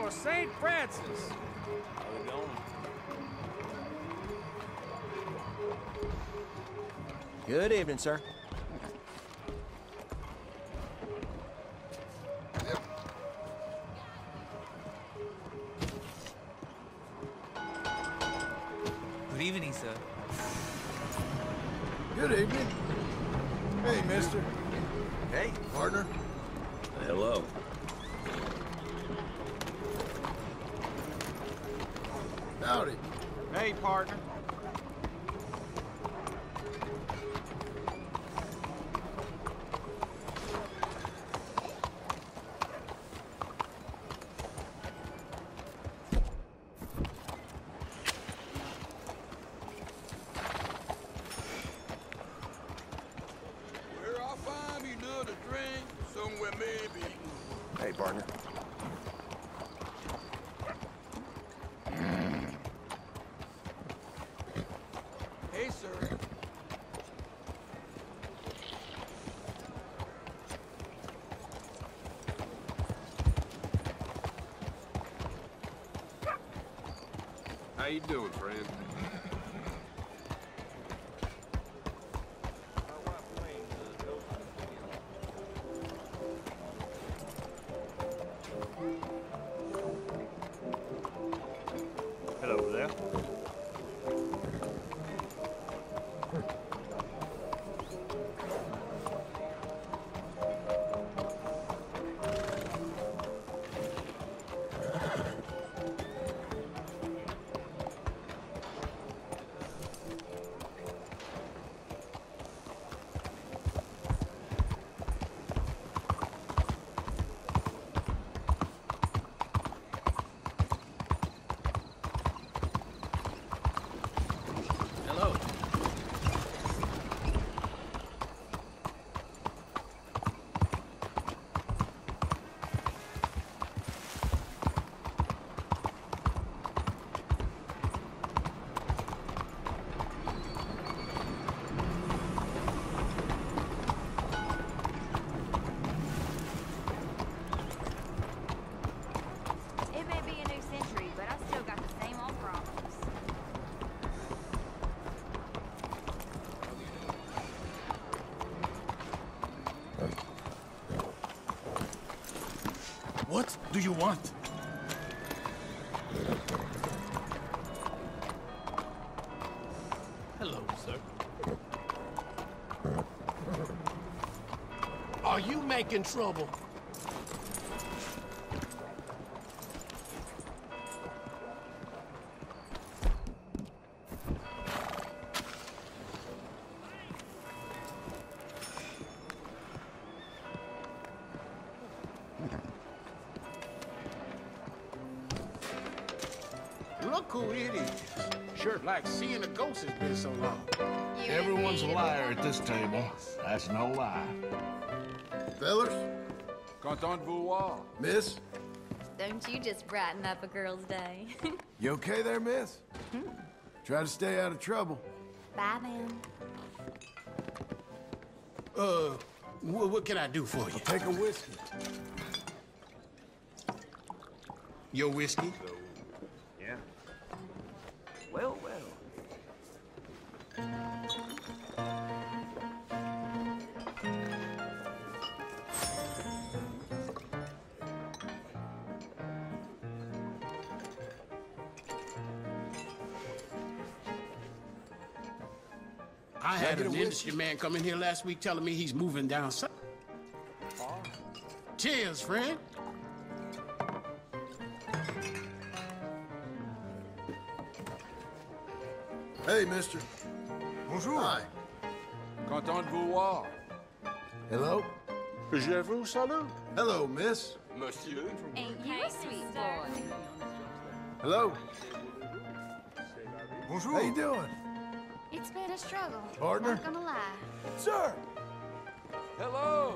for St. Francis. How we going? Good evening, sir. Good evening, sir. Good evening. Hey, mister. Hey. Partner. Hello. Howdy. Hey, partner. Where I'll find me another drink, somewhere maybe. Hey, partner. Hey, sir. How you doing, friend? Hello there. Hello. It may be a new century, but I still got the same old problems. What do you want? Hello, sir. Are you making trouble? Look who it is. Sure like seeing a ghost has been so long. Everyone's a liar at this table. That's no lie. Fellers. Content de vous voir. Miss. Don't you just brighten up a girl's day. You okay there, miss? Try to stay out of trouble. Bye, man. What can I do for you? Take a whiskey. Your whiskey? Yeah. Well, well. I had an industry man come in here last week telling me he's moving down south. Cheers, friend. Hey, mister. Bonjour. Hi. Content de vous voir. Hello. Je vous salue. Hello, miss. Monsieur. Ain't you a sweet boy? Hello. Bonjour. How you doing? It's been a struggle. Partner? Not gonna lie. Sir. Hello.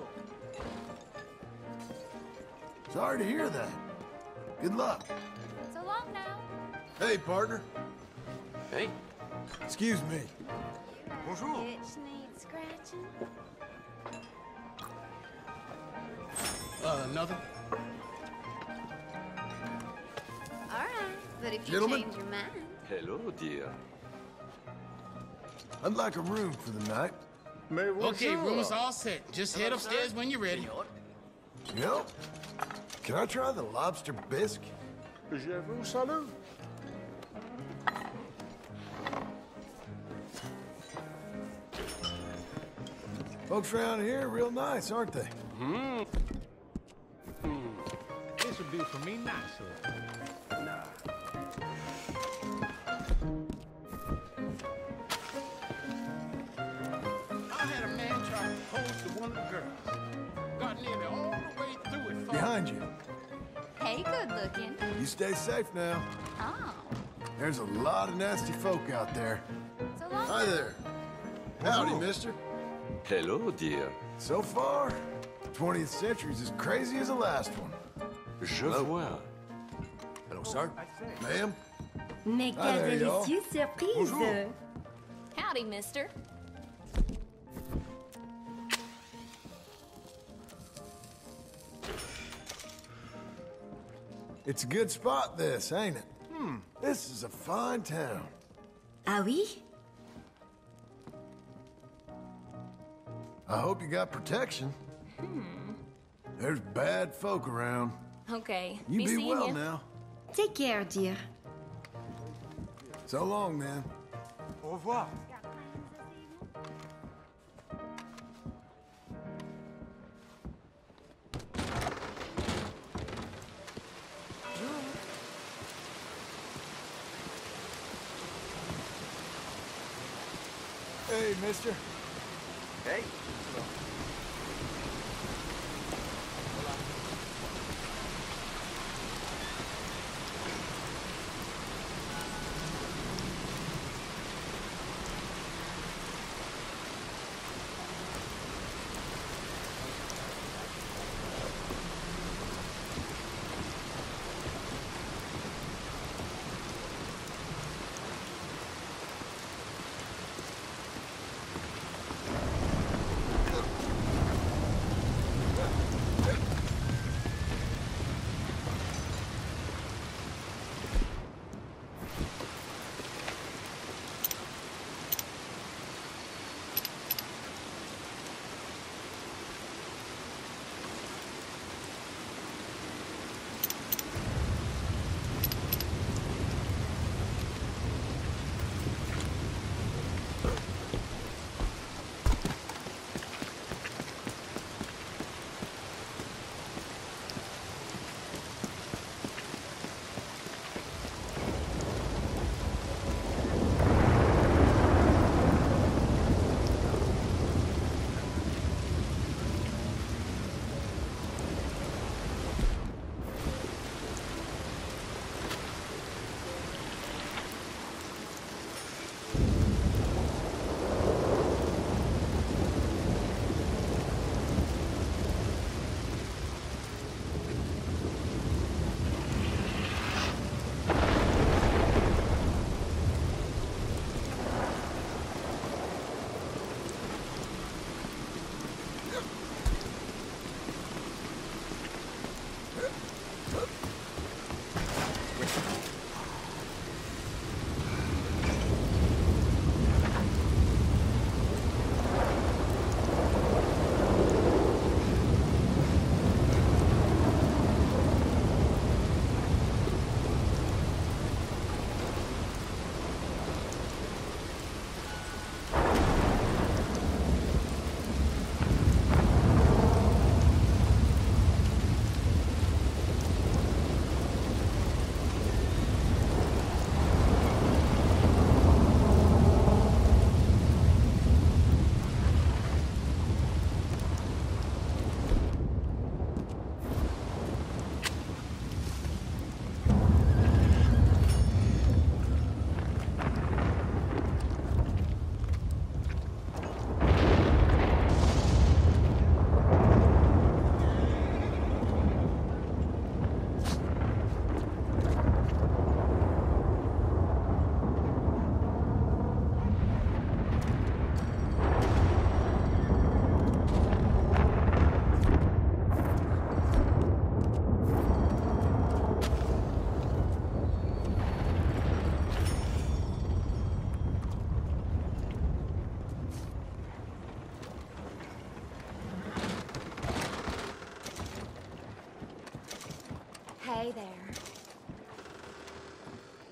Sorry to hear that. Good luck. So long now. Hey, partner. Hey. Excuse me. Bonjour. Itch needs scratching. Another? But if you Gentlemen? change your mind... Hello, dear. I'd like a room for the night. Mais Okay, bonjour. room's all set. Just head upstairs when you're ready. You know, can I try the lobster bisque? Je vous salue. Folks around here are real nice, aren't they? This would do for me nicely. I had a man try to propose to one of the girls. Got nearly all the way through it. Behind you. Hey, good looking. You stay safe now. Oh. There's a lot of nasty folk out there. So long. Hi there. Howdy, mister. Hello, dear. So far, 20th century's as crazy as the last one. Je vois. Hello, sir. Ma'am? Mais Hi there, quelle y'all. délicieuse surprise! Bonjour. Howdy, mister. It's a good spot, this, ain't it? This is a fine town. Ah oui? I hope you got protection. There's bad folk around. Okay. You be seeing well ya. now. Take care, dear. So long, man. Au revoir. Hey, mister. Hey.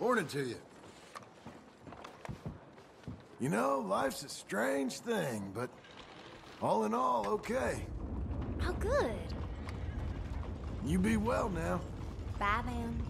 Morning to you. You know, life's a strange thing, but all in all, okay. Oh, good. You be well now. Bye, then.